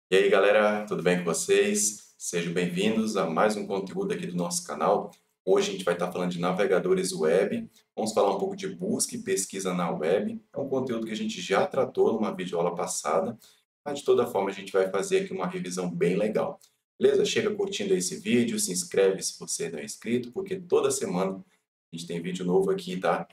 E aí, galera, tudo bem com vocês? Sejam bem-vindos a mais um conteúdo aqui do nosso canal. Hoje a gente vai estar falando de navegadores web. Vamos falar um pouco de busca e pesquisa na web. É um conteúdo que a gente já tratou numa videoaula passada, mas de toda forma a gente vai fazer aqui uma revisão bem legal. Beleza? Chega curtindo esse vídeo, se inscreve se você não é inscrito, porque toda semana a gente tem vídeo novo aqui, tá?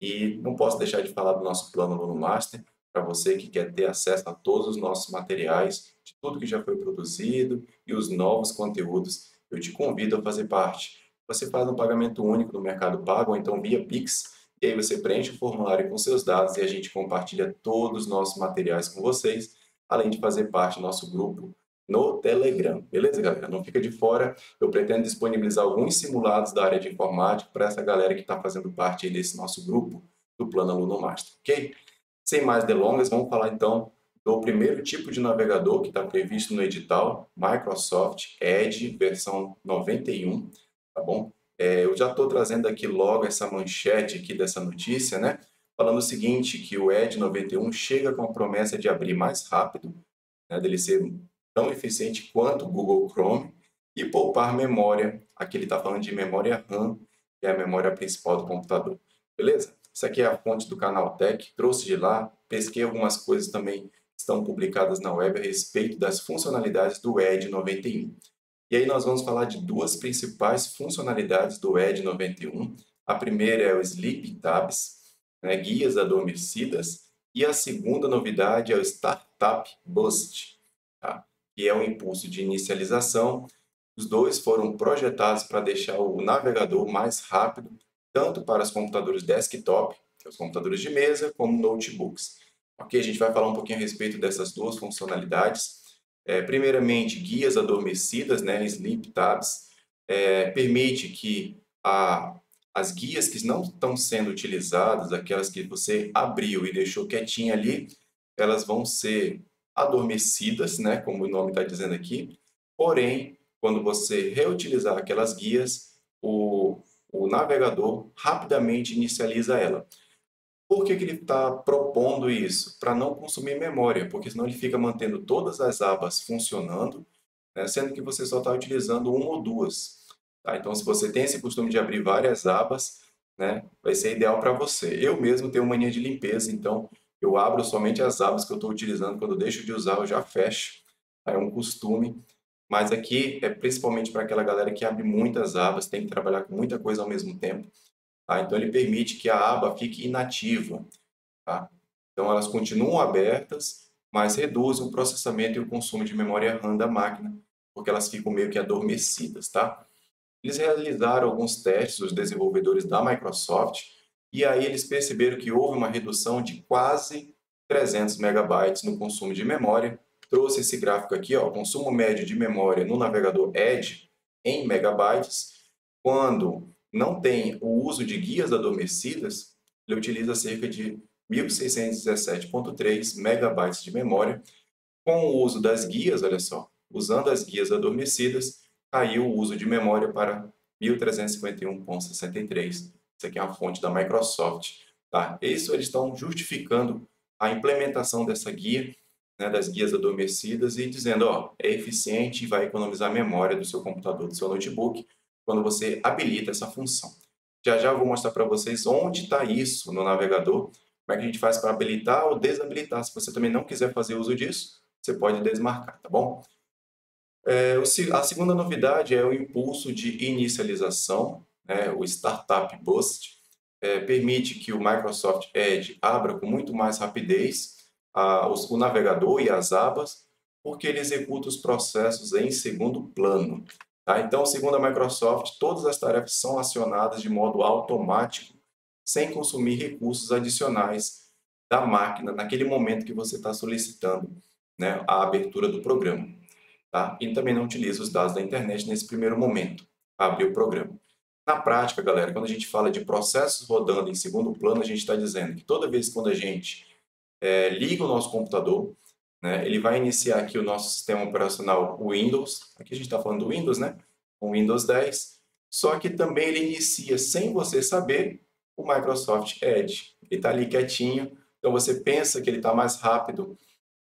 E não posso deixar de falar do nosso plano Aluno Master, para você que quer ter acesso a todos os nossos materiais, de tudo que já foi produzido e os novos conteúdos, eu te convido a fazer parte. Você faz um pagamento único no Mercado Pago, ou então via Pix, e aí você preenche o formulário com seus dados e a gente compartilha todos os nossos materiais com vocês, além de fazer parte do nosso grupo no Telegram. Beleza, galera? Não fica de fora. Eu pretendo disponibilizar alguns simulados da área de informática para essa galera que está fazendo parte aí desse nosso grupo do Plano Aluno Master, ok? Sem mais delongas, vamos falar então do primeiro tipo de navegador que está previsto no edital, Microsoft Edge versão 91, tá bom? Eu já estou trazendo aqui logo essa manchete aqui dessa notícia, né? Falando o seguinte, que o Edge 91 chega com a promessa de abrir mais rápido, né, dele ser tão eficiente quanto o Google Chrome e poupar memória. Aqui ele está falando de memória RAM, que é a memória principal do computador. Beleza? Isso aqui é a fonte do canal Tech, trouxe de lá, pesquei algumas coisas também que estão publicadas na web a respeito das funcionalidades do Edge 91. E aí nós vamos falar de duas principais funcionalidades do Edge 91. A primeira é o Sleep Tabs, né, guias adormecidas, e a segunda novidade é o Startup Boost, tá? Que é um impulso de inicialização. Os dois foram projetados para deixar o navegador mais rápido, tanto para os computadores desktop, que é os computadores de mesa, como notebooks. Ok, a gente vai falar um pouquinho a respeito dessas duas funcionalidades. Primeiramente, guias adormecidas, né, Sleep Tabs, permite que as guias que não estão sendo utilizadas, aquelas que você abriu e deixou quietinha ali, elas vão ser adormecidas, né, como o nome está dizendo aqui. Porém, quando você reutilizar aquelas guias, o navegador rapidamente inicializa ela. Por que que ele está propondo isso? Para não consumir memória, porque senão ele fica mantendo todas as abas funcionando, né, sendo que você só está utilizando uma ou duas. Tá? Então, se você tem esse costume de abrir várias abas, né, vai ser ideal para você. Eu mesmo tenho mania de limpeza, então eu abro somente as abas que eu estou utilizando. Quando eu deixo de usar, eu já fecho. Tá? É um costume. Mas aqui é principalmente para aquela galera que abre muitas abas, tem que trabalhar com muita coisa ao mesmo tempo. Tá? Então, ele permite que a aba fique inativa. Tá? Então, elas continuam abertas, mas reduzem o processamento e o consumo de memória RAM da máquina, porque elas ficam meio que adormecidas. Tá? Eles realizaram alguns testes, os desenvolvedores da Microsoft, e aí eles perceberam que houve uma redução de quase 300 megabytes no consumo de memória. Trouxe esse gráfico aqui, ó, consumo médio de memória no navegador Edge em megabytes. Quando não tem o uso de guias adormecidas, ele utiliza cerca de 1617,3 megabytes de memória. Com o uso das guias, olha só, usando as guias adormecidas, caiu o uso de memória para 1351,63. Isso aqui é uma fonte da Microsoft. Tá? Isso eles estão justificando a implementação dessa guia, né, das guias adormecidas e dizendo, ó, é eficiente e vai economizar memória do seu computador, do seu notebook, quando você habilita essa função. Já já eu vou mostrar para vocês onde está isso no navegador, como é que a gente faz para habilitar ou desabilitar. Se você também não quiser fazer uso disso, você pode desmarcar, tá bom? A segunda novidade é o impulso de inicialização, né, o Startup Boost, permite que o Microsoft Edge abra com muito mais rapidez o navegador e as abas, porque ele executa os processos em segundo plano. Tá? Então, segundo a Microsoft, todas as tarefas são acionadas de modo automático, sem consumir recursos adicionais da máquina naquele momento que você está solicitando, né, a abertura do programa. Tá? E também não utiliza os dados da internet nesse primeiro momento, para abrir o programa. Na prática, galera, quando a gente fala de processos rodando em segundo plano, a gente está dizendo que toda vez que a gente liga o nosso computador, né, ele vai iniciar aqui o nosso sistema operacional Windows, aqui a gente está falando do Windows, né? O Windows 10, só que também ele inicia, sem você saber, o Microsoft Edge. Ele está ali quietinho, então você pensa que ele está mais rápido,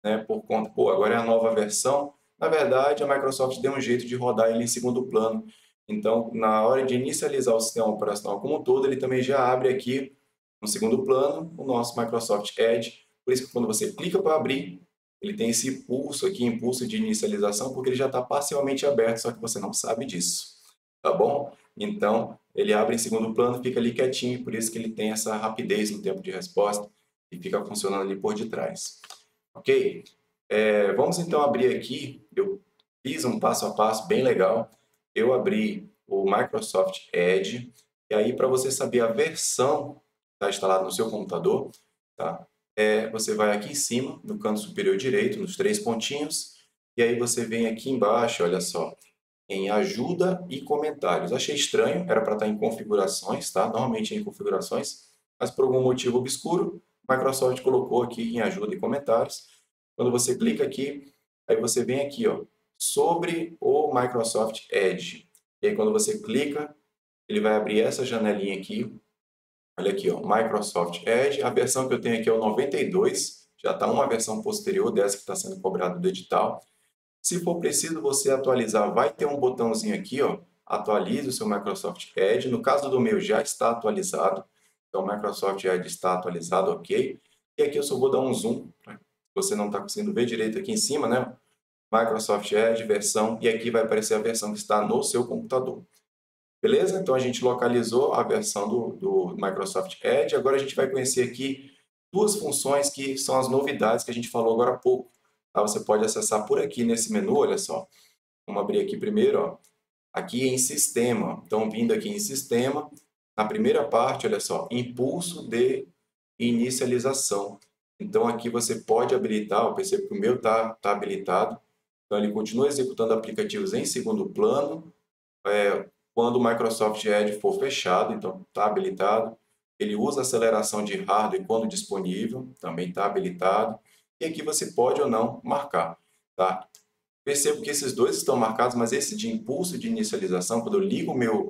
né, por conta, pô, agora é a nova versão. Na verdade, a Microsoft deu um jeito de rodar ele em segundo plano. Então, na hora de inicializar o sistema operacional como um todo, ele também já abre aqui no segundo plano o nosso Microsoft Edge. Por isso que quando você clica para abrir, ele tem esse impulso aqui, impulso de inicialização, porque ele já está parcialmente aberto, só que você não sabe disso, tá bom? Então, ele abre em segundo plano, fica ali quietinho, por isso que ele tem essa rapidez no tempo de resposta e fica funcionando ali por detrás. Ok? Vamos então abrir aqui, eu fiz um passo a passo bem legal, eu abri o Microsoft Edge, e aí para você saber a versão que está instalada no seu computador, tá? Você vai aqui em cima, no canto superior direito, nos três pontinhos, e aí você vem aqui embaixo, olha só, em ajuda e comentários. Achei estranho, era para estar em configurações, tá? Normalmente é em configurações, mas por algum motivo obscuro, Microsoft colocou aqui em ajuda e comentários. Quando você clica aqui, aí você vem aqui, ó, sobre o Microsoft Edge. E aí quando você clica, ele vai abrir essa janelinha aqui. Olha aqui, ó, Microsoft Edge. A versão que eu tenho aqui é o 92, já está uma versão posterior dessa que está sendo cobrada do edital. Se for preciso você atualizar, vai ter um botãozinho aqui, ó, atualize o seu Microsoft Edge. No caso do meu, já está atualizado. Então, o Microsoft Edge está atualizado, ok. E aqui eu só vou dar um zoom, se você não está conseguindo ver direito aqui em cima, né? Microsoft Edge, versão, e aqui vai aparecer a versão que está no seu computador. Beleza? Então, a gente localizou a versão do Microsoft Edge. Agora, a gente vai conhecer aqui duas funções que são as novidades que a gente falou agora há pouco. Tá? Você pode acessar por aqui nesse menu, olha só. Vamos abrir aqui primeiro, ó. Aqui em Sistema. Então, vindo aqui em Sistema, na primeira parte, olha só, Impulso de Inicialização. Então, aqui você pode habilitar, eu percebo que o meu tá habilitado. Então, ele continua executando aplicativos em segundo plano, quando o Microsoft Edge for fechado, então está habilitado. Ele usa aceleração de hardware quando disponível, também está habilitado. E aqui você pode ou não marcar. Tá? Percebo que esses dois estão marcados, mas esse de impulso de inicialização, quando eu ligo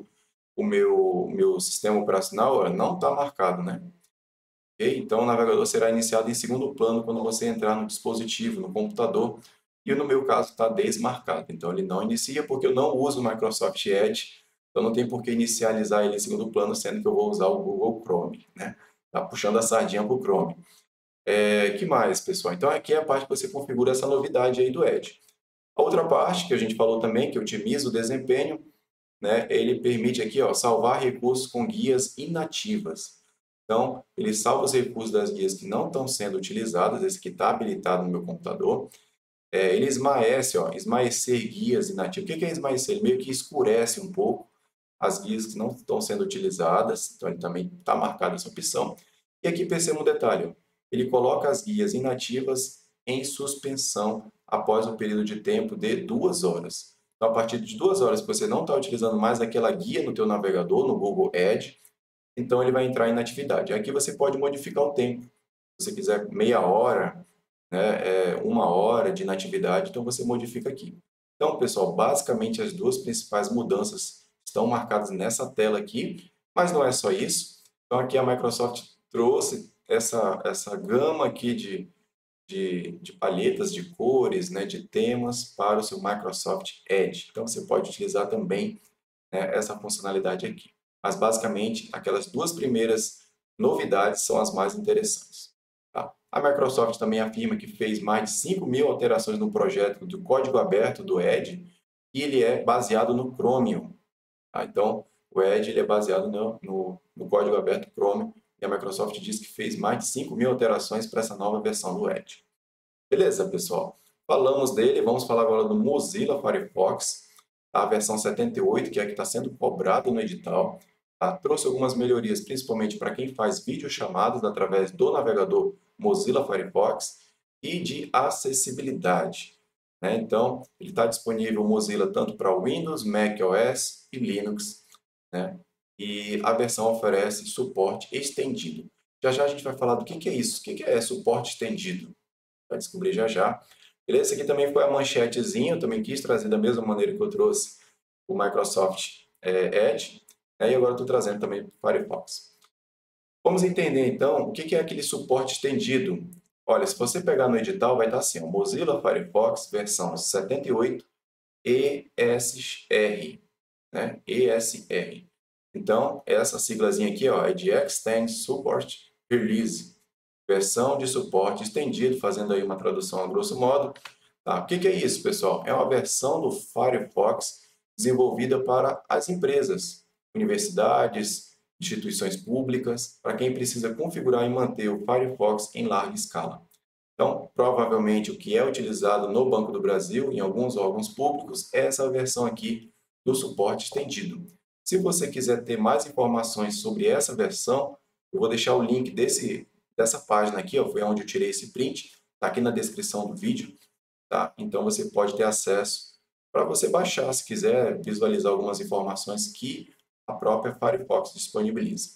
o meu sistema operacional, não está marcado, né? Okay? Então, o navegador será iniciado em segundo plano quando você entrar no dispositivo, no computador. E no meu caso está desmarcado. Então, ele não inicia porque eu não uso o Microsoft Edge. Então, não tem por que inicializar ele em segundo plano, sendo que eu vou usar o Google Chrome, né? Tá puxando a sardinha para o Chrome. Que mais, pessoal? Então, aqui é a parte que você configura essa novidade aí do Edge. A outra parte que a gente falou também, que otimiza o desempenho, né? Ele permite aqui, ó, salvar recursos com guias inativas. Então, ele salva os recursos das guias que não estão sendo utilizadas, esse que está habilitado no meu computador. Ele esmaece, ó, esmaecer guias inativas. O que é esmaecer? Ele meio que escurece um pouco as guias que não estão sendo utilizadas, então ele também está marcado essa opção. E aqui perceba um detalhe, ó, ele coloca as guias inativas em suspensão após um período de tempo de 2 horas. Então, a partir de 2 horas que você não está utilizando mais aquela guia no teu navegador, no Google Edge, então ele vai entrar em inatividade. Aqui você pode modificar o tempo. Se você quiser meia hora, né, 1 hora de inatividade, então você modifica aqui. Então, pessoal, basicamente as duas principais mudanças estão marcadas nessa tela aqui, mas não é só isso. Então, aqui a Microsoft trouxe essa gama aqui de palhetas de cores, né, de temas para o seu Microsoft Edge. Então, você pode utilizar também, né, essa funcionalidade aqui. Mas, basicamente, aquelas duas primeiras novidades são as mais interessantes. Tá? A Microsoft também afirma que fez mais de 5.000 alterações no projeto do código aberto do Edge e ele é baseado no Chromium. Tá? Então, o Edge ele é baseado no código aberto Chromium e a Microsoft diz que fez mais de 5.000 alterações para essa nova versão do Edge. Beleza, pessoal? Falamos dele, vamos falar agora do Mozilla Firefox, a versão 78, que é a que está sendo cobrada no edital. Tá? Trouxe algumas melhorias, principalmente para quem faz videochamadas através do navegador Mozilla Firefox e de acessibilidade. Né? Então, ele está disponível o Mozilla tanto para Windows, Mac OS e Linux. Né? E a versão oferece suporte estendido. Já já a gente vai falar do que é isso, o que é suporte estendido. Vai descobrir já já. Beleza? Esse aqui também foi a manchetezinha, eu também quis trazer da mesma maneira que eu trouxe o Microsoft Edge, né? E agora eu estou trazendo também o Firefox. Vamos entender então o que é aquele suporte estendido. Olha, se você pegar no edital, vai estar assim, ó, Mozilla Firefox versão 78 ESR, né? ESR. Então, essa siglazinha aqui, ó, é de Extended Support Release, versão de suporte estendido, fazendo aí uma tradução a grosso modo. Tá? O que que é isso, pessoal? É uma versão do Firefox desenvolvida para as empresas, universidades, instituições públicas, para quem precisa configurar e manter o Firefox em larga escala. Então, provavelmente o que é utilizado no Banco do Brasil, em alguns órgãos públicos, é essa versão aqui do suporte estendido. Se você quiser ter mais informações sobre essa versão, eu vou deixar o link dessa página aqui, ó, foi onde eu tirei esse print, está aqui na descrição do vídeo, tá? Então você pode ter acesso para você baixar, se quiser visualizar algumas informações que a própria Firefox disponibiliza.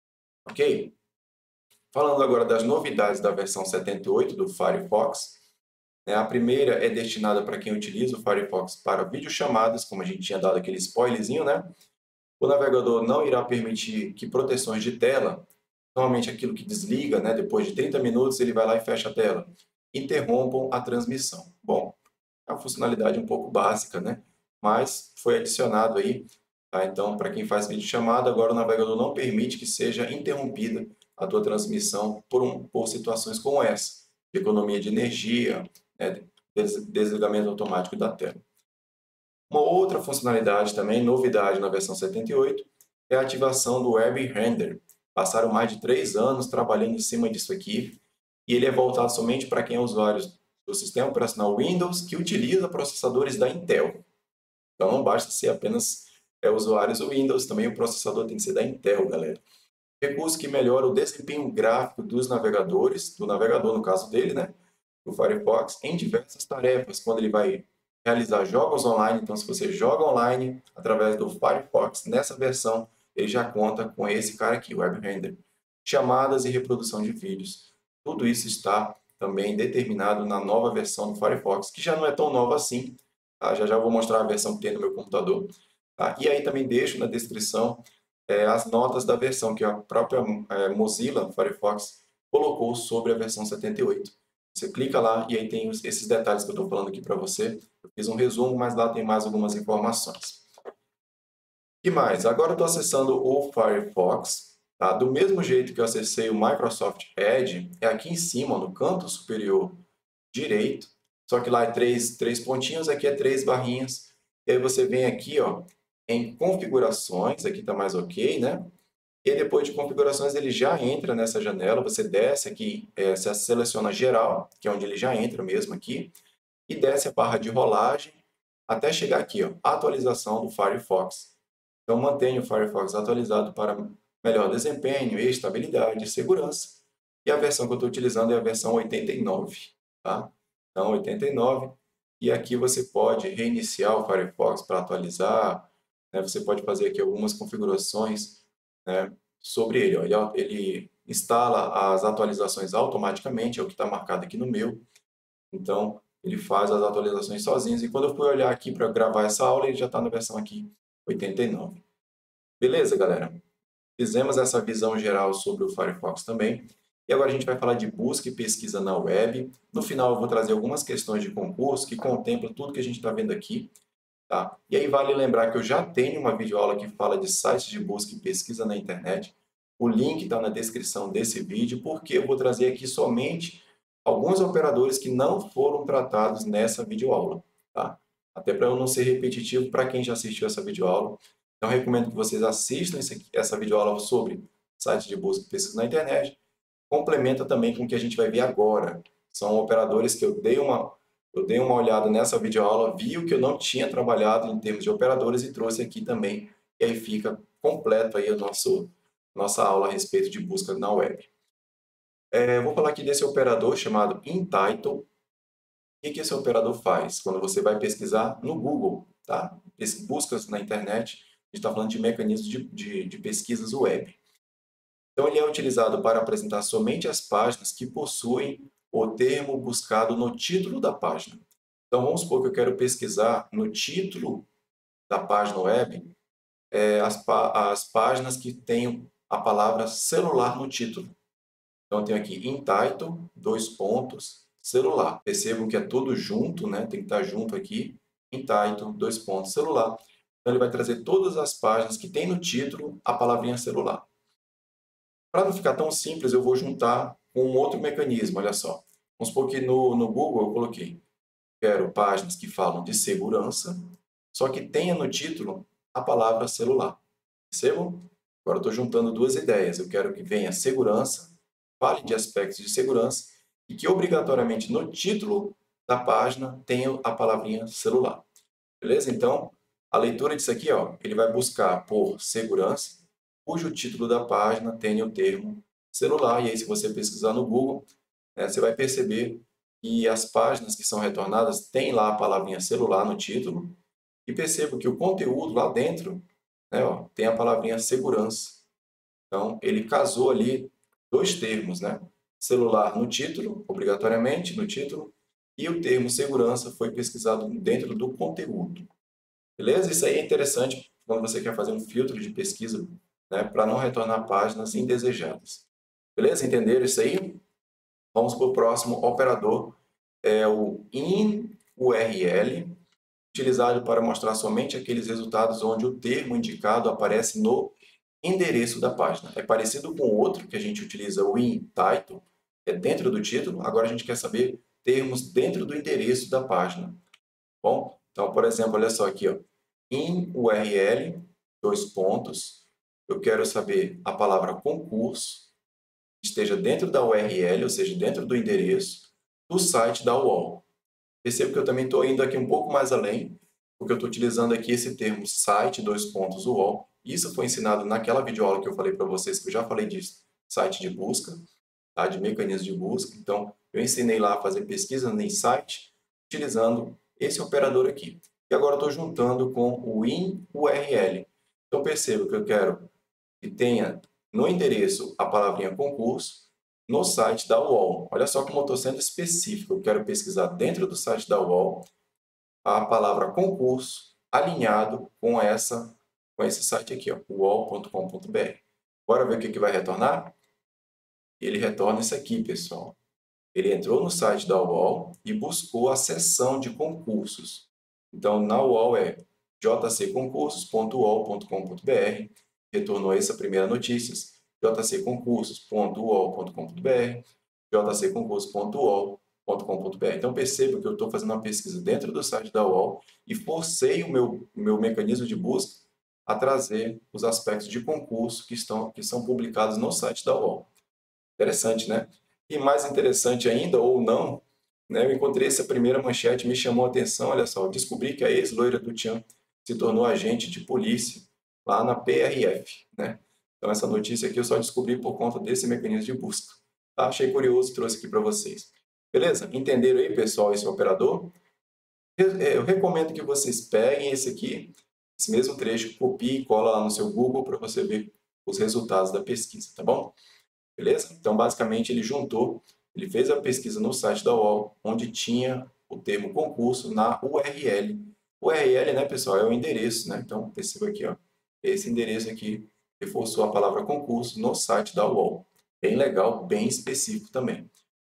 Ok? Falando agora das novidades da versão 78 do Firefox, né, a primeira é destinada para quem utiliza o Firefox para videochamadas, como a gente tinha dado aquele spoilerzinho, né? O navegador não irá permitir que proteções de tela, normalmente aquilo que desliga, né, depois de 30 minutos ele vai lá e fecha a tela, interrompam a transmissão. Bom, é uma funcionalidade um pouco básica, né? Mas foi adicionado aí, tá? Então, para quem faz videochamada, agora o navegador não permite que seja interrompida a tua transmissão por situações como essa, de economia de energia, né? Desligamento automático da tela. Uma outra funcionalidade também, novidade na versão 78, é a ativação do Web Render. Passaram mais de 3 anos trabalhando em cima disso aqui, e ele é voltado somente para quem é usuário do sistema operacional Windows que utiliza processadores da Intel. Então não basta ser apenas usuários do Windows, também o processador tem que ser da Intel, galera. Recurso que melhora o desempenho gráfico dos navegadores, do navegador no caso dele, né, do Firefox, em diversas tarefas, quando ele vai realizar jogos online. Então, se você joga online através do Firefox, nessa versão, ele já conta com esse cara aqui, o Web Render. Chamadas e reprodução de vídeos. Tudo isso está também determinado na nova versão do Firefox, que já não é tão nova assim. Tá? Já já vou mostrar a versão que tem no meu computador. Tá? E aí também deixo na descrição as notas da versão que a própria Mozilla Firefox colocou sobre a versão 78. Você clica lá e aí tem esses detalhes que eu estou falando aqui para você. Eu fiz um resumo, mas lá tem mais algumas informações. E mais? Agora eu estou acessando o Firefox. Tá? Do mesmo jeito que eu acessei o Microsoft Edge, é aqui em cima, no canto superior direito. Só que lá é três pontinhos, aqui é 3 barrinhas. E aí você vem aqui, ó, em configurações, aqui está mais ok, né? E aí, depois de configurações, ele já entra nessa janela. Você desce aqui, você seleciona geral, que é onde ele já entra mesmo aqui, e desce a barra de rolagem até chegar aqui, ó, atualização do Firefox. Então, mantenha o Firefox atualizado para melhor desempenho, estabilidade e segurança. E a versão que eu estou utilizando é a versão 89, tá? Então, 89. E aqui você pode reiniciar o Firefox para atualizar, né? Você pode fazer aqui algumas configurações, né, sobre ele. Ó. Ele instala as atualizações automaticamente, é o que está marcado aqui no meu. Então, ele faz as atualizações sozinho. E quando eu fui olhar aqui para gravar essa aula, ele já está na versão aqui 89. Beleza, galera? Fizemos essa visão geral sobre o Firefox também. E agora a gente vai falar de busca e pesquisa na web. No final eu vou trazer algumas questões de concurso que contemplam tudo que a gente está vendo aqui. Tá? E aí vale lembrar que eu já tenho uma videoaula que fala de sites de busca e pesquisa na internet. O link está na descrição desse vídeo, porque eu vou trazer aqui somente alguns operadores que não foram tratados nessa videoaula. Tá? Até para eu não ser repetitivo para quem já assistiu essa videoaula. Então, recomendo que vocês assistam essa videoaula sobre sites de busca e pesquisa na internet. Complementa também com o que a gente vai ver agora. São operadores que eu dei uma olhada nessa videoaula, vi o que eu não tinha trabalhado em termos de operadores e trouxe aqui também. E aí fica completo aí nossa aula a respeito de busca na web. Eu vou falar aqui desse operador chamado InTitle. O que esse operador faz? Quando você vai pesquisar no Google, tá? Buscas na internet, a gente está falando de mecanismos de pesquisas web. Então, ele é utilizado para apresentar somente as páginas que possuem o termo buscado no título da página. Então, vamos supor que eu quero pesquisar no título da página web as páginas que têm a palavra celular no título. Então, eu tenho aqui in title, dois pontos, celular. Percebam que é tudo junto, né? Tem que estar junto aqui, in title, dois pontos, celular. Então, ele vai trazer todas as páginas que tem no título a palavrinha celular. Para não ficar tão simples, eu vou juntar com um outro mecanismo, olha só. Vamos supor que no Google eu coloquei, quero páginas que falam de segurança, só que tenha no título a palavra celular. Percebam? Agora eu estou juntando duas ideias. Eu quero que venha segurança, fale de aspectos de segurança e que obrigatoriamente no título da página tenha a palavrinha celular. Beleza? Então, a leitura disso aqui, ó, ele vai buscar por segurança, cujo título da página tenha o termo celular. E aí, se você pesquisar no Google, né, você vai perceber que as páginas que são retornadas têm lá a palavrinha celular no título. E perceba que o conteúdo lá dentro, né, ó, tem a palavrinha segurança. Então, ele casou ali dois termos, né? Celular no título, obrigatoriamente no título, e o termo segurança foi pesquisado dentro do conteúdo. Beleza? Isso aí é interessante quando você quer fazer um filtro de pesquisa, né, para não retornar páginas indesejadas. Beleza? Entenderam isso aí? Vamos para o próximo operador, é o in-URL, utilizado para mostrar somente aqueles resultados onde o termo indicado aparece no endereço da página. É parecido com o outro que a gente utiliza, o in-title, é dentro do título. Agora a gente quer saber termos dentro do endereço da página. Bom, então, por exemplo, olha só aqui, ó, in URL, dois pontos, eu quero saber a palavra concurso, esteja dentro da URL, ou seja, dentro do endereço do site da UOL. Percebo que eu também estou indo aqui um pouco mais além, porque eu estou utilizando aqui esse termo site, dois pontos, UOL. Isso foi ensinado naquela videoaula que eu falei para vocês, que eu já falei disso, site de busca, tá? De mecanismos de busca. Então, eu ensinei lá a fazer pesquisa em site, utilizando esse operador aqui. E agora eu estou juntando com o in-URL. Então, percebo que eu quero que tenha no endereço a palavrinha concurso, no site da UOL. Olha só como eu estou sendo específico. Eu quero pesquisar dentro do site da UOL a palavra concurso alinhado com esse site aqui, uol.com.br. Bora ver o que vai retornar? Ele retorna isso aqui, pessoal. Ele entrou no site da UOL e buscou a seção de concursos. Então, na UOL é jcconcursos.uol.com.br, retornou essa primeira notícia, jcconcursos.uol.com.br, jcconcursos.uol.com.br. Então, perceba que eu estou fazendo uma pesquisa dentro do site da UOL e forcei o meu mecanismo de busca a trazer os aspectos de concurso que são publicados no site da UOL. Interessante, né? E mais interessante ainda, ou não, né, eu encontrei essa primeira manchete, me chamou a atenção, olha só, descobri que a ex-loira do Tchan se tornou agente de polícia lá na PRF, né? Então essa notícia aqui eu só descobri por conta desse mecanismo de busca. Tá? Achei curioso, trouxe aqui para vocês. Beleza? Entenderam aí, pessoal, esse operador? Eu recomendo que vocês peguem esse aqui, esse mesmo trecho, copie e cola lá no seu Google para você ver os resultados da pesquisa, tá bom? Beleza? Então, basicamente, ele fez a pesquisa no site da UOL, onde tinha o termo concurso na URL. URL, né, pessoal, é o endereço, né? Então, perceba aqui, ó, esse endereço aqui reforçou a palavra concurso no site da UOL. Bem legal, bem específico também.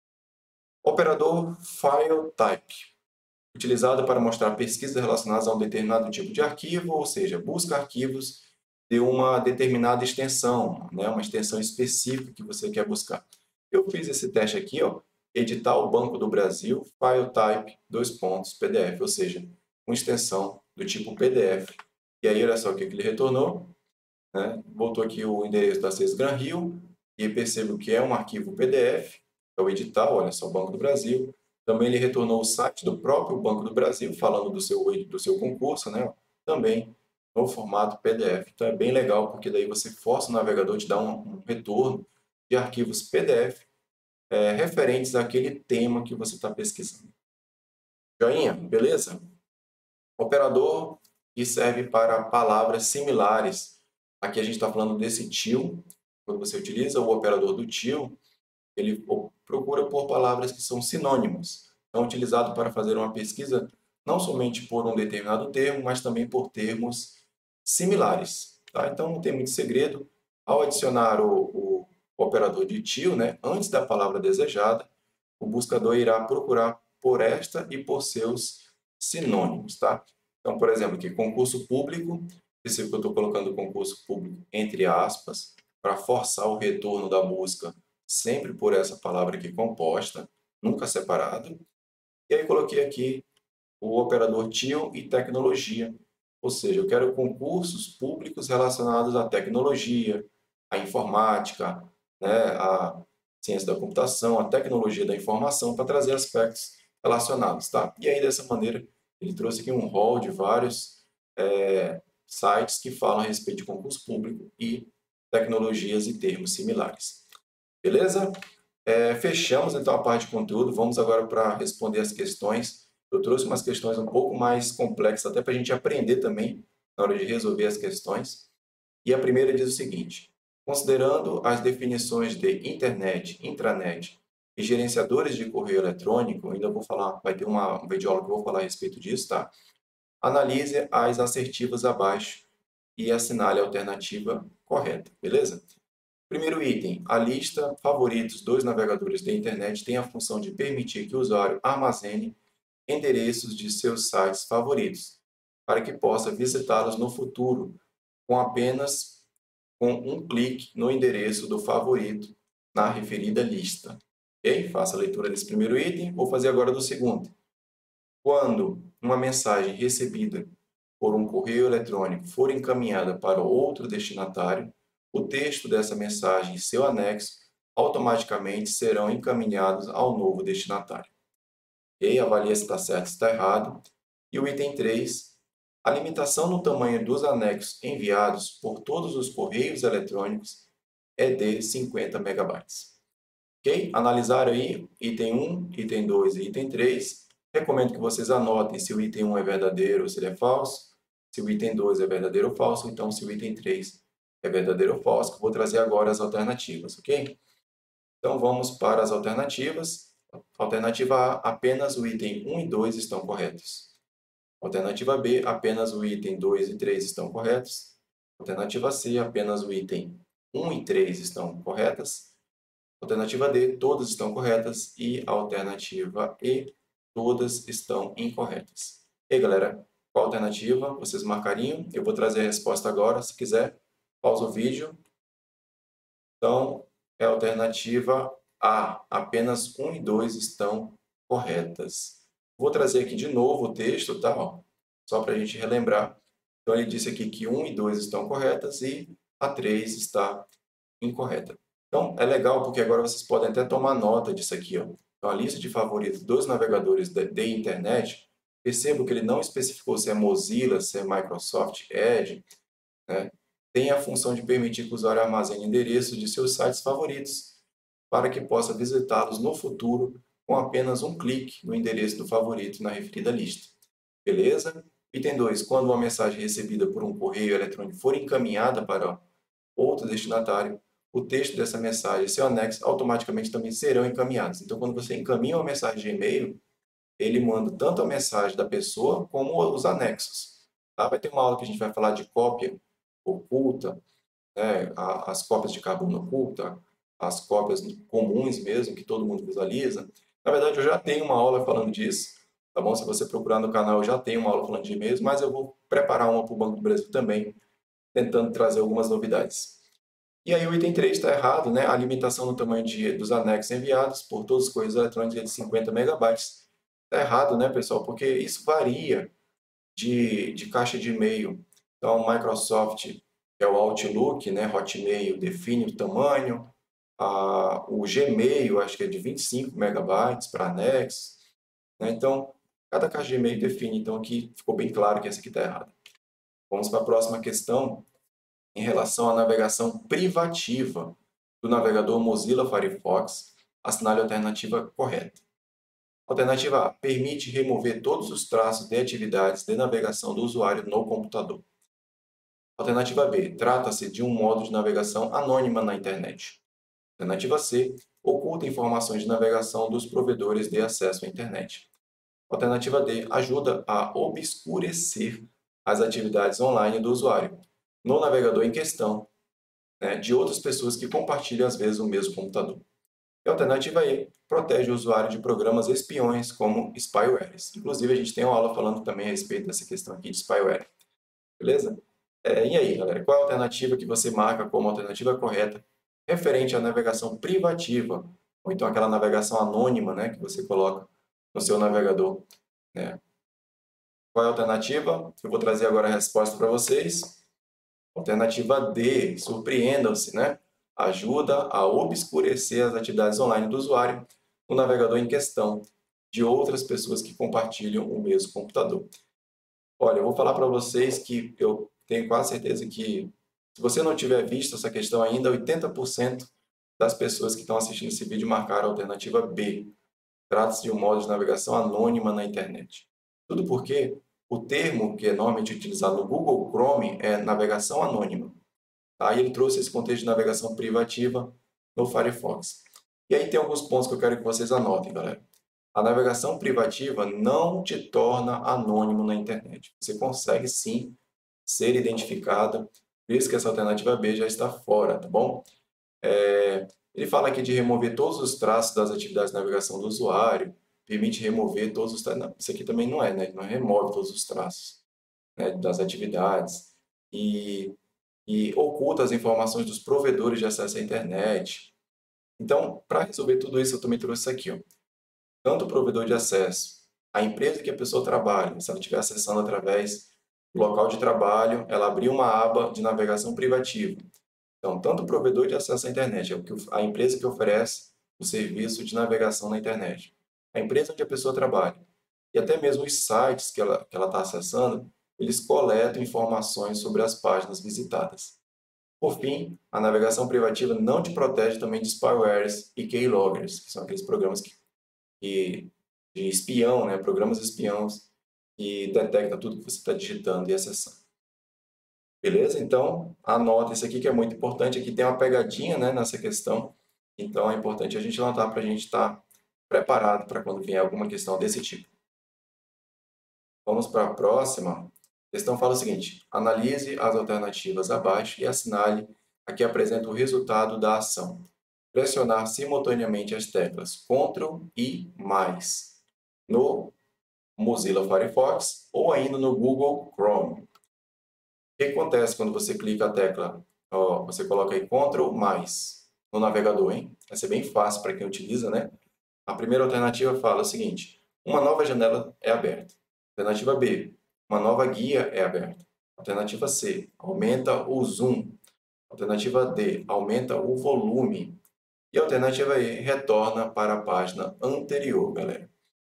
Operador File Type, utilizado para mostrar pesquisas relacionadas a um determinado tipo de arquivo, ou seja, busca arquivos de uma determinada extensão, né? Uma extensão específica que você quer buscar. Eu fiz esse teste aqui, ó, edital Banco do Brasil, file type, dois pontos, PDF, ou seja, uma extensão do tipo PDF. E aí, olha só o que ele retornou, né? Voltou aqui o endereço da CES Gran Rio, e percebo que é um arquivo PDF, é o edital, olha só, Banco do Brasil. Também ele retornou o site do próprio Banco do Brasil, falando do seu concurso, né? Também no formato PDF. Então é bem legal, porque daí você força o navegador a te dar um retorno de arquivos PDF referentes àquele tema que você está pesquisando. Joinha, beleza? Operador que serve para palavras similares. Aqui a gente está falando desse till. Quando você utiliza o operador do till, ele procura por palavras que são sinônimas. Então, utilizado para fazer uma pesquisa não somente por um determinado termo, mas também por termos similares. Tá? Então, não tem muito segredo. Ao adicionar o o operador de til, né, antes da palavra desejada, o buscador irá procurar por esta e por seus sinônimos, tá? Então, por exemplo, aqui, concurso público, perceba que eu estou colocando concurso público entre aspas, para forçar o retorno da busca sempre por essa palavra aqui composta, nunca separado. E aí coloquei aqui o operador til e tecnologia, ou seja, eu quero concursos públicos relacionados à tecnologia, à informática, né, à ciência da computação, à tecnologia da informação, para trazer aspectos relacionados, tá? E aí, dessa maneira, ele trouxe aqui um rol de vários sites que falam a respeito de concurso público e tecnologias e termos similares. Beleza? Fechamos, então, a parte de conteúdo. Vamos agora para responder as questões. Eu trouxe umas questões um pouco mais complexas, até para a gente aprender também na hora de resolver as questões. E a primeira diz o seguinte: considerando as definições de internet, intranet e gerenciadores de correio eletrônico, ainda vou falar, vai ter um vídeo aula que eu vou falar a respeito disso, tá? Analise as assertivas abaixo e assinale a alternativa correta, beleza? Primeiro item, a lista favoritos dos navegadores da internet tem a função de permitir que o usuário armazene endereços de seus sites favoritos, para que possa visitá-los no futuro apenas com um clique no endereço do favorito na referida lista. Ok? Faça a leitura desse primeiro item. Vou fazer agora do segundo. Quando uma mensagem recebida por um correio eletrônico for encaminhada para outro destinatário, o texto dessa mensagem e seu anexo automaticamente serão encaminhados ao novo destinatário. Ok? Avalie se está certo ou se está errado. E o item 3, a limitação no tamanho dos anexos enviados por todos os correios eletrônicos é de 50 megabytes. Ok? Analisaram aí item 1, item 2 e item 3. Recomendo que vocês anotem se o item 1 é verdadeiro ou se ele é falso, se o item 2 é verdadeiro ou falso, então se o item 3 é verdadeiro ou falso, que eu vou trazer agora as alternativas, ok? Então vamos para as alternativas. Alternativa A, apenas o item 1 e 2 estão corretos. Alternativa B, apenas o item 2 e 3 estão corretos. Alternativa C, apenas o item 1 e 3 estão corretas. Alternativa D, todas estão corretas. E a alternativa E, todas estão incorretas. E aí, galera, qual alternativa vocês marcariam? Eu vou trazer a resposta agora, se quiser, pausa o vídeo. Então, é a alternativa A, apenas 1 e 2 estão corretas. Vou trazer aqui de novo o texto, tá? Só para a gente relembrar. Então, ele disse aqui que 1 e 2 estão corretas e a 3 está incorreta. Então, é legal porque agora vocês podem até tomar nota disso aqui. Ó. Então, a lista de favoritos dos navegadores de internet, percebo que ele não especificou se é Mozilla, se é Microsoft Edge, né? Tem a função de permitir que o usuário armazene endereços de seus sites favoritos, para que possa visitá-los no futuro com apenas um clique no endereço do favorito na referida lista. Beleza? Item 2. Quando uma mensagem recebida por um correio eletrônico for encaminhada para outro destinatário, o texto dessa mensagem e seu anexo automaticamente também serão encaminhados. Então, quando você encaminha uma mensagem de e-mail, ele manda tanto a mensagem da pessoa como os anexos. Tá? Vai ter uma aula que a gente vai falar de cópia oculta, né? As cópias de carbono oculta, as cópias comuns mesmo, que todo mundo visualiza. Na verdade, eu já tenho uma aula falando disso, tá bom? Se você procurar no canal, eu já tenho uma aula falando de e-mails, mas eu vou preparar uma para o Banco do Brasil também, tentando trazer algumas novidades. E aí o item 3 está errado, né? A limitação no tamanho dos anexos enviados por todos os correios eletrônicos é de 50 megabytes. Está errado, né, pessoal? Porque isso varia de caixa de e-mail. Então, o Microsoft, que é o Outlook, né, Hotmail, define o tamanho. O Gmail, acho que é de 25 megabytes para anexos. Né? Então, cada caixa de e-mail define. Então, aqui ficou bem claro que essa aqui está errada. Vamos para a próxima questão, em relação à navegação privativa do navegador Mozilla Firefox. Assinale a alternativa correta. Alternativa A, permite remover todos os traços de atividades de navegação do usuário no computador. Alternativa B, trata-se de um modo de navegação anônima na internet. Alternativa C, oculta informações de navegação dos provedores de acesso à internet. Alternativa D, ajuda a obscurecer as atividades online do usuário no navegador em questão, né, de outras pessoas que compartilham, às vezes, o mesmo computador. E a alternativa E protege o usuário de programas espiões como spywares. Inclusive, a gente tem uma aula falando também a respeito dessa questão aqui de spyware. Beleza? E aí, galera, qual é a alternativa que você marca como alternativa correta referente à navegação privativa, ou então aquela navegação anônima, né, que você coloca no seu navegador, né? Qual é a alternativa? Eu vou trazer agora a resposta para vocês. Alternativa D, surpreendam-se, né? Ajuda a obscurecer as atividades online do usuário no navegador em questão, de outras pessoas que compartilham o mesmo computador. Olha, eu vou falar para vocês que eu tenho quase certeza que, se você não tiver visto essa questão ainda, 80% das pessoas que estão assistindo esse vídeo marcaram a alternativa B. Trata-se de um modo de navegação anônima na internet. Tudo porque o termo que é normalmente utilizado no Google Chrome é navegação anônima. Aí ele trouxe esse contexto de navegação privativa no Firefox. E aí tem alguns pontos que eu quero que vocês anotem, galera. A navegação privativa não te torna anônimo na internet. Você consegue sim ser identificado, por isso que essa alternativa B já está fora, tá bom? Ele fala aqui de remover todos os traços das atividades de navegação do usuário, permite remover todos os traços. Não, isso aqui também não é, né? Ele não remove todos os traços, né, das atividades e oculta as informações dos provedores de acesso à internet. Então, para resolver tudo isso, eu também trouxe isso aqui, ó. Tanto o provedor de acesso, a empresa que a pessoa trabalha, se ela estiver acessando através do local de trabalho, ela abrir uma aba de navegação privativa. Então, tanto o provedor de acesso à internet, é a empresa que oferece o serviço de navegação na internet, a empresa onde a pessoa trabalha, e até mesmo os sites que ela está acessando, eles coletam informações sobre as páginas visitadas. Por fim, a navegação privativa não te protege também de spywares e keyloggers, que são aqueles programas de espião, né? Programas espiões que detectam tudo que você está digitando e acessando. Beleza? Então, anota isso aqui que é muito importante. Aqui tem uma pegadinha, né, nessa questão. Então, é importante a gente anotar para a gente estar preparado para quando vier alguma questão desse tipo. Vamos para a próxima. A questão fala o seguinte: analise as alternativas abaixo e assinale a que apresenta o resultado da ação. Pressionar simultaneamente as teclas Ctrl e mais no Mozilla Firefox ou ainda no Google Chrome. O que acontece quando você clica a tecla, você coloca aí Ctrl mais no navegador, hein? Vai ser bem fácil para quem utiliza, né? A primeira alternativa fala o seguinte: uma nova janela é aberta. Alternativa B, uma nova guia é aberta. Alternativa C, aumenta o zoom. Alternativa D, aumenta o volume. E a alternativa E, retorna para a página anterior, galera.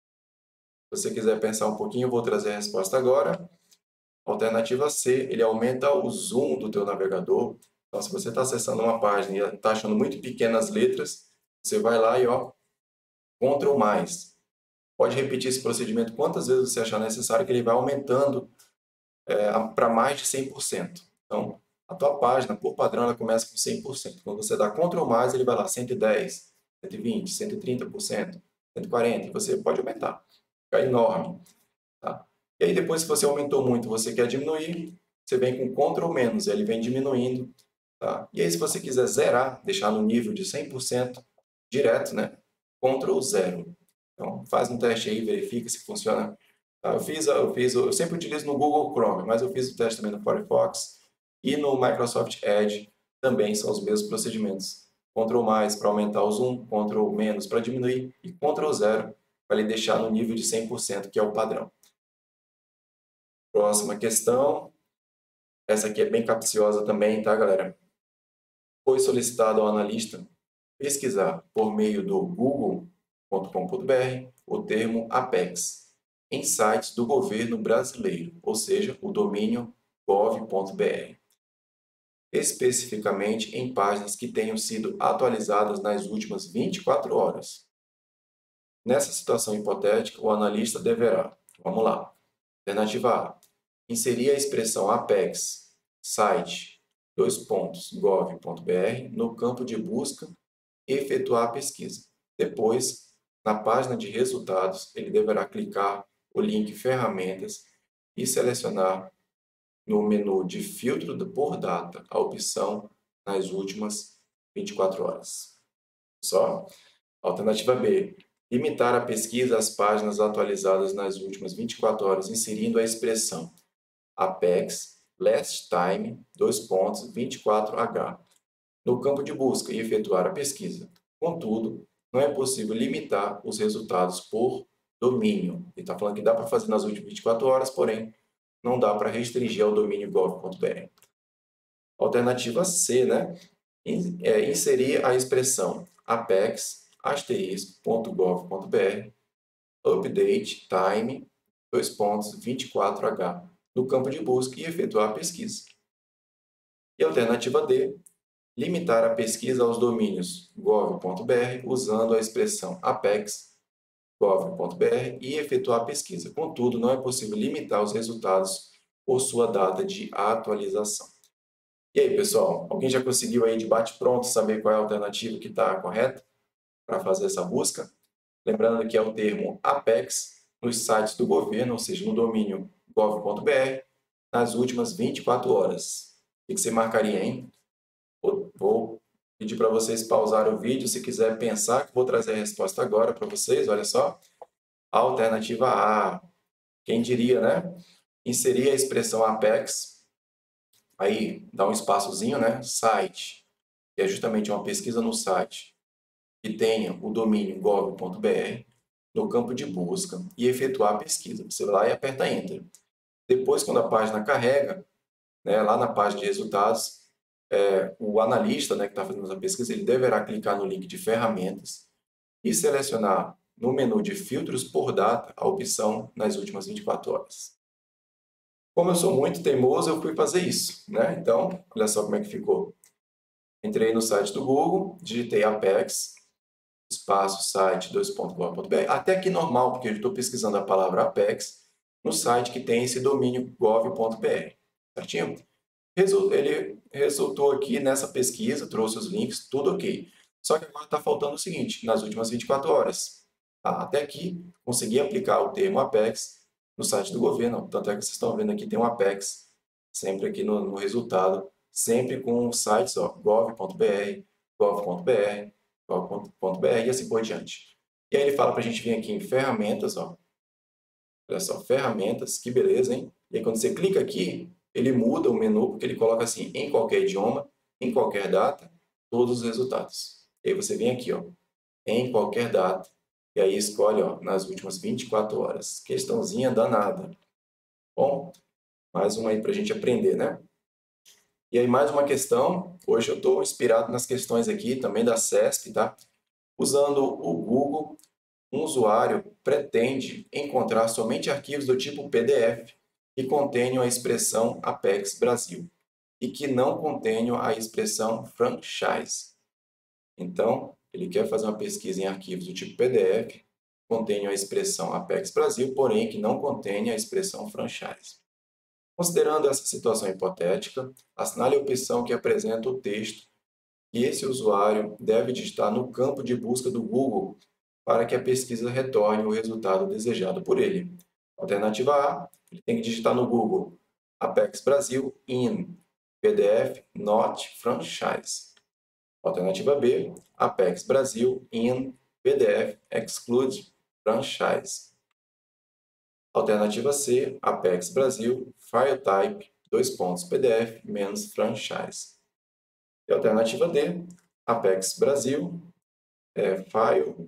Se você quiser pensar um pouquinho, eu vou trazer a resposta agora. Alternativa C, ele aumenta o zoom do teu navegador. Então, se você está acessando uma página e está achando muito pequenas letras, você vai lá e Ctrl mais. Pode repetir esse procedimento quantas vezes você achar necessário, que ele vai aumentando para mais de 100%. Então, a tua página, por padrão, ela começa com 100%. Quando você dá Ctrl mais, ele vai lá 110, 120, 130%, 140%. E você pode aumentar. Fica enorme. Tá? E aí, depois, se você aumentou muito, você quer diminuir, você vem com Ctrl menos, ele vem diminuindo. Tá? E aí, se você quiser zerar, deixar no nível de 100% direto, né? Ctrl 0. Então, faz um teste aí, verifica se funciona. Tá? Eu sempre utilizo no Google Chrome, mas eu fiz o teste também no Firefox e no Microsoft Edge também são os mesmos procedimentos. Ctrl mais para aumentar o zoom, Ctrl menos para diminuir e Ctrl 0 para ele deixar no nível de 100%, que é o padrão. Próxima questão. Essa aqui é bem capciosa também, tá, galera? Foi solicitado ao analista pesquisar por meio do google.com.br o termo Apex em sites do governo brasileiro, ou seja, o domínio gov.br, especificamente em páginas que tenham sido atualizadas nas últimas 24 horas. Nessa situação hipotética, o analista deverá, vamos lá, alternativa A, inserir a expressão Apex site .gov.br no campo de busca e efetuar a pesquisa. Depois, na página de resultados, ele deverá clicar o link Ferramentas e selecionar no menu de filtro por data a opção nas últimas 24 horas. Só. Alternativa B. Limitar a pesquisa às páginas atualizadas nas últimas 24 horas, inserindo a expressão Apex Last Time, 24H, no campo de busca e efetuar a pesquisa. Contudo, não é possível limitar os resultados por domínio. Ele está falando que dá para fazer nas últimas 24 horas, porém, não dá para restringir ao domínio gov.br. Alternativa C, inserir a expressão apex*.gov.br update time 24H no campo de busca e efetuar a pesquisa. E alternativa D, limitar a pesquisa aos domínios gov.br usando a expressão apex.gov.br e efetuar a pesquisa. Contudo, não é possível limitar os resultados por sua data de atualização. E aí, pessoal, alguém já conseguiu aí de bate-pronto saber qual é a alternativa que está correta para fazer essa busca? Lembrando que é o termo Apex nos sites do governo, ou seja, no domínio gov.br, nas últimas 24 horas. O que você marcaria, hein? Vou pedir para vocês pausarem o vídeo, se quiser pensar, que vou trazer a resposta agora para vocês, olha só. Alternativa A, quem diria, né? Inserir a expressão Apex, aí dá um espaçozinho, né? Site, que é justamente uma pesquisa no site, que tenha o domínio gov.br, no campo de busca e efetuar a pesquisa. Você vai lá e aperta Enter. Depois, quando a página carrega, lá na página de resultados, o analista, que está fazendo essa pesquisa, ele deverá clicar no link de ferramentas e selecionar no menu de filtros por data a opção nas últimas 24 horas. Como eu sou muito teimoso, eu fui fazer isso, Então, olha só como é que ficou. Entrei no site do Google, digitei Apex, espaço site 2.gov.br, até aqui normal, porque eu estou pesquisando a palavra Apex no site que tem esse domínio gov.br, certinho? Ele resultou aqui nessa pesquisa, trouxe os links, tudo ok. Só que agora está faltando o seguinte, nas últimas 24 horas. Até aqui, consegui aplicar o termo Apex no site do governo, tanto é que vocês estão vendo aqui, tem um Apex, sempre aqui no resultado, sempre com sites, gov.br, gov.br, gov.br e assim por diante. E aí ele fala para a gente vir aqui em ferramentas, olha só, ferramentas, que beleza, hein? E aí quando você clica aqui, ele muda o menu, porque ele coloca assim, em qualquer idioma, em qualquer data, todos os resultados. E aí você vem aqui, em qualquer data, e aí escolhe, nas últimas 24 horas. Questãozinha danada. Bom, mais uma aí para a gente aprender, E aí mais uma questão, hoje eu estou inspirado nas questões aqui, também da CESP, tá? Usando o Google, um usuário pretende encontrar somente arquivos do tipo PDF que contenham a expressão Apex Brasil e que não contenham a expressão franchise. Então, ele quer fazer uma pesquisa em arquivos do tipo PDF que contenham a expressão Apex Brasil, porém que não contenha a expressão franchise. Considerando essa situação hipotética, assinale a opção que apresenta o texto que esse usuário deve digitar no campo de busca do Google para que a pesquisa retorne o resultado desejado por ele. Alternativa A, ele tem que digitar no Google Apex Brasil in PDF not franchise. Alternativa B, Apex Brasil in PDF exclude franchise. Alternativa C, Apex Brasil file type PDF menos franchise. E alternativa D, Apex Brasil file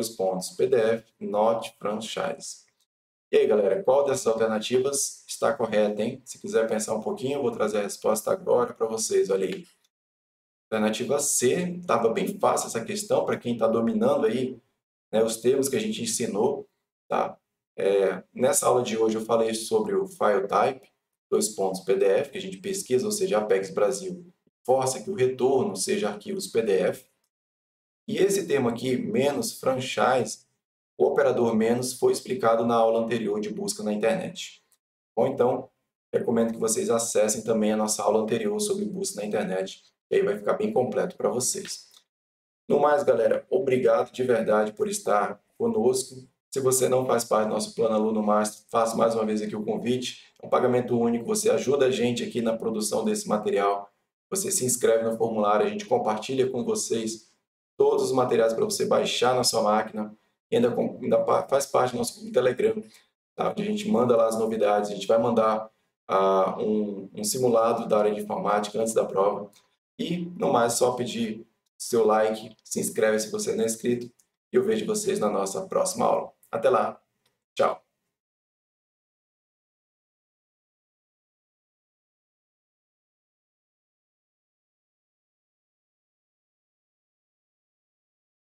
PDF not franchise. E aí, galera, qual dessas alternativas está correta, hein? Se quiser pensar um pouquinho, eu vou trazer a resposta agora para vocês, olha aí. Alternativa C, estava bem fácil essa questão para quem está dominando aí, os termos que a gente ensinou, tá? Nessa aula de hoje eu falei sobre o file type, PDF, que a gente pesquisa, ou seja, Apex Brasil força que o retorno seja arquivos PDF. E esse termo aqui, menos franchise, o operador menos, foi explicado na aula anterior de busca na internet. Bom, então, recomendo que vocês acessem também a nossa aula anterior sobre busca na internet, e aí vai ficar bem completo para vocês. No mais, galera, obrigado de verdade por estar conosco. Se você não faz parte do nosso Plano Aluno Master, faço mais uma vez aqui o convite. É um pagamento único, você ajuda a gente aqui na produção desse material você se inscreve no formulário, a gente compartilha com vocês todos os materiais para você baixar na sua máquina e ainda faz parte do nosso grupo Telegram, tá? Onde a gente manda lá as novidades, a gente vai mandar um simulado da área de informática antes da prova. E, no mais, só pedir seu like, se inscreve se você não é inscrito e eu vejo vocês na nossa próxima aula. Até lá, tchau!